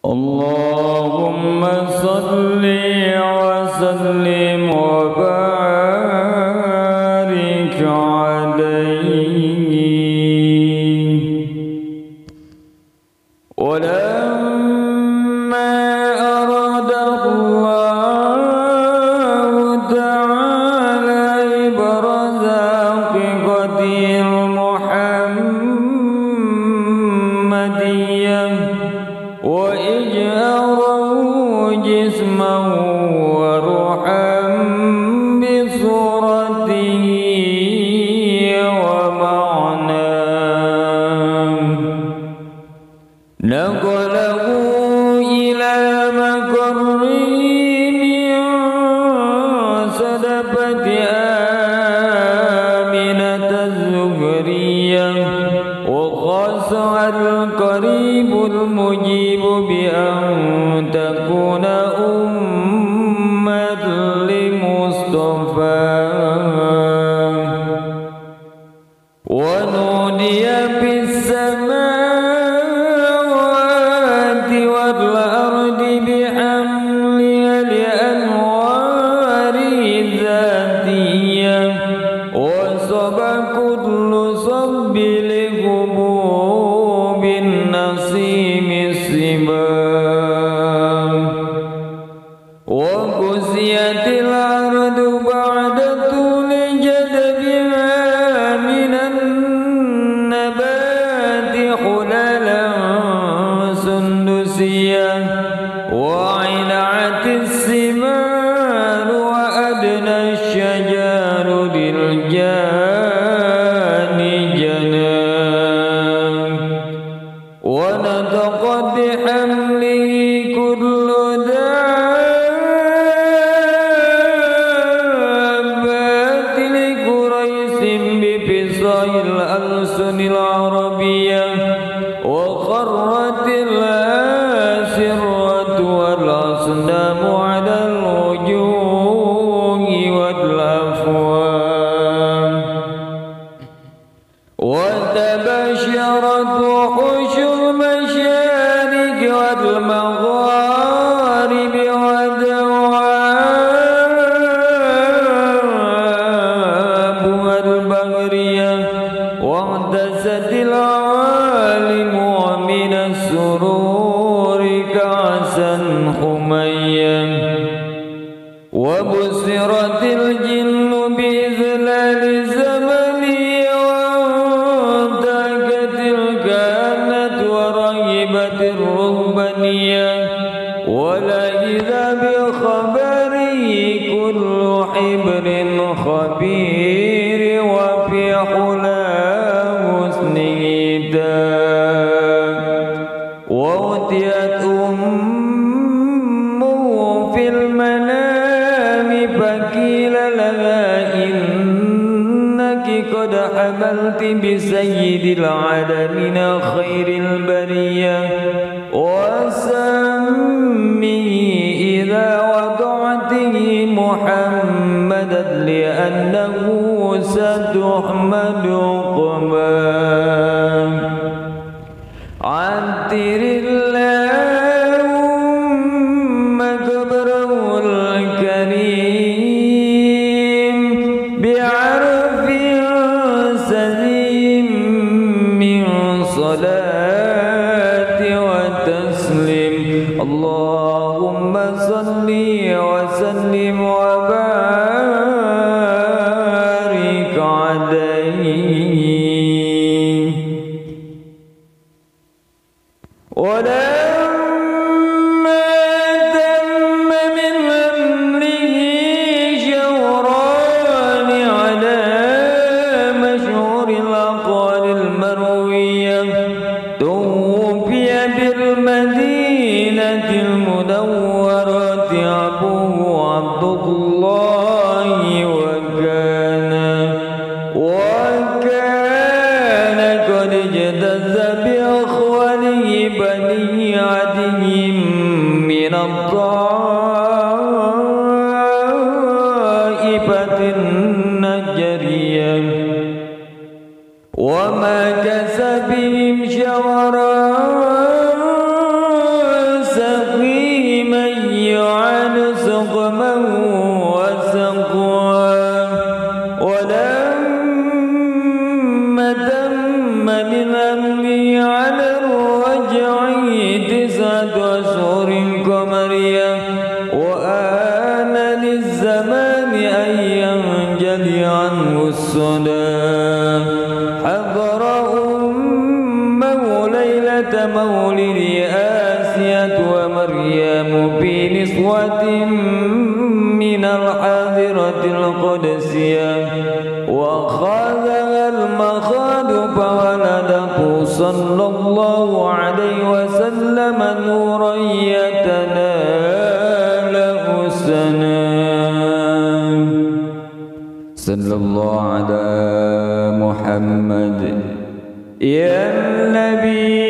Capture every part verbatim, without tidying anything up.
اللهم صل وسلم وبارك عليه. ولما أراد الله تعالى إبراز حقيقته المحمدية وإجهاره جسمه وروحا بصورته ومعناه، نقله إلى مقره من صدفة آمنة الزهرية، وخاصها القريب المجيب بأن تكون أمة لمصطفى. ونودي في السماوات والأرض بحملها لأنواره الذاتية، وصب كل صب لغبوب النسيم السبام. وكسيت الأرض بعد طول جدبها من النبات حللا سندسيا، وعنعت الثمار وأدنى الشجار للجان جنان، ونطقت بحمله كل دابات لقريش بفصاح الألسن العربية، وخرت الأسرة والأصنام على الوجوه والأفواه، وتبشرت وحوش المشارق والمغارب ودوابها البحرية، واغتست العوالم ومن السرور كأسا حميا، وبصرت الجن بإذلال زمني، وانتهكت الكهنة ورهبت الرهبانية، ولئذا بخبره كل حبر خبير، وفي حلا حسنه داء. وأتيت أمه في المنام فقيل لها إنك قد حملت بسيد العالمين خير البرية، وسميه إذا وضعته محمدا لأنه ستحمد قباه. عطر اللهم قبره الكريم بعرف سليم من صلاة وتسليم. اللهم صل وسلم وبارك عليه. ولما تم من حمله شهران على مشهور الأقوال المروية، توفي بالمدينة المنورة أبوه عبد الله، وكان وكان قد اجتز بأخوانه بني عدي من الطائفة النجرية، وما كسبهم شهرا تسعة أشهر قمرية وآن للزمان أن ينجلي عنه الصدى حضر أمه ليلة مولد آسية ومريم في نسوة من الحاضرة القدسية وأخذها المخاض فولدته صلى الله عليه وسلم نورا يتنال السلام. صلى الله على محمد يا النبي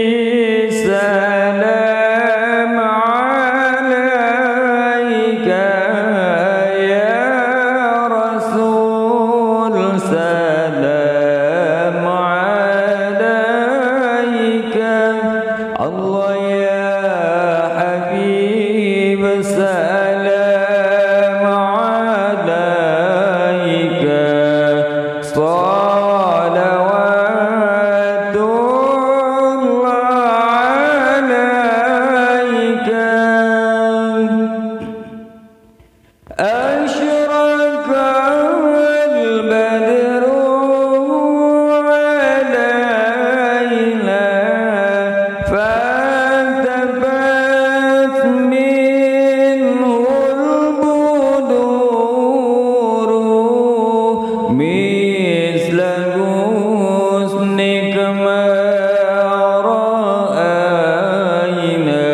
سلام عليك يا رسول سلام عليك الله يا حبيب سلام عليك صلوات الله عليك أشرق البدر علينا فانتبت منه البدور مثل حسنك ما رأينا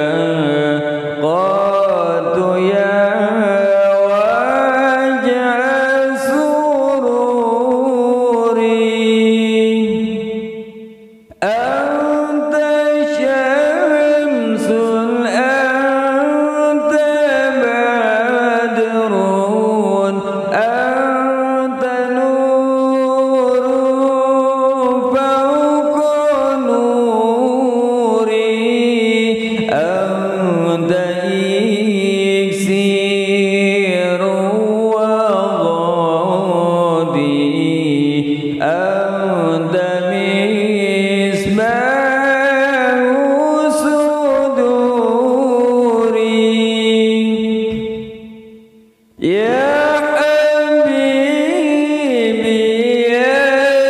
قد يا وجه سروري أنت شمس أنت بدر أنت نور فوق نوري أنت إكسير وغادي أنت مصباح صدوري يا حبيبي يا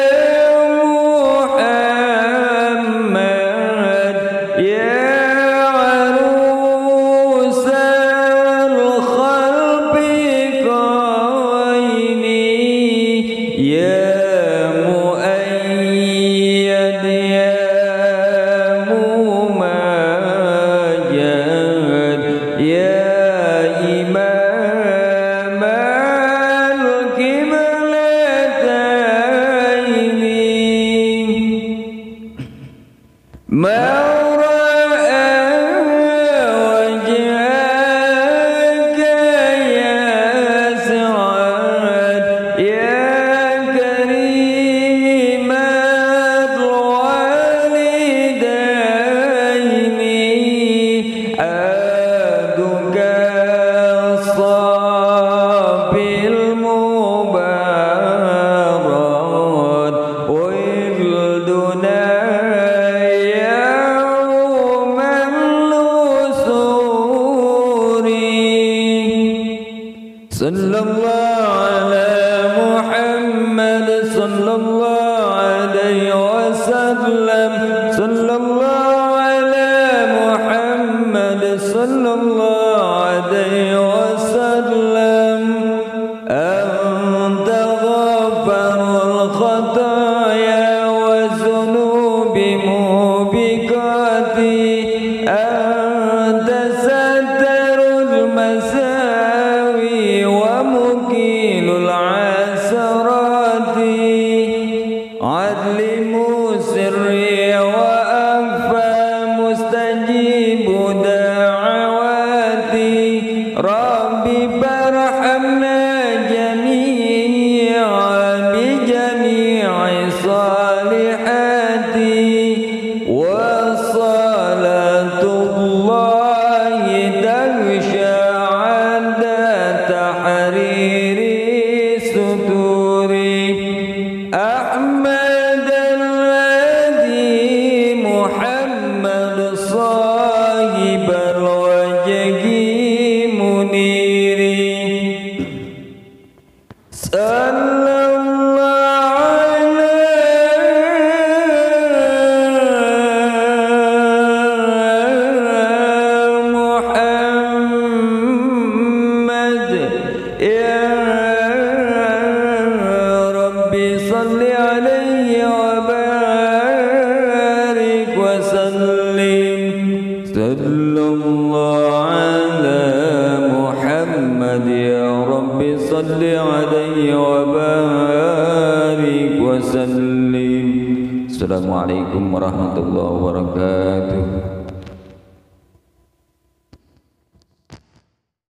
محمد يا عروس الخلق كوني يا مؤيد يا ممجد يا إمام القبلتين ما رأى وجهك يا سعد يا كريم الوالدين عبدك الصافي المبارك ولدنا يوم النصور صلى الله على محمد صلى الله عليه وسلم صلى الله على محمد صلى الله عليه وسلم أنت غفر الخطايا والذنوب موبقاتي أنت ستر المساوي ومكيل العثرات عدل مسري وأخفى مستجيب دعواتي ربي فارحمنا جميعا بجميع صالحاتي وصلاة الله تغشى عند تحرير الصدور أحمد الذي محمد صلى sallallahu ala Muhammad ya Rabbi salli alaihi wa barik wa sallim. Assalamualaikum warahmatullahi wabarakatuh.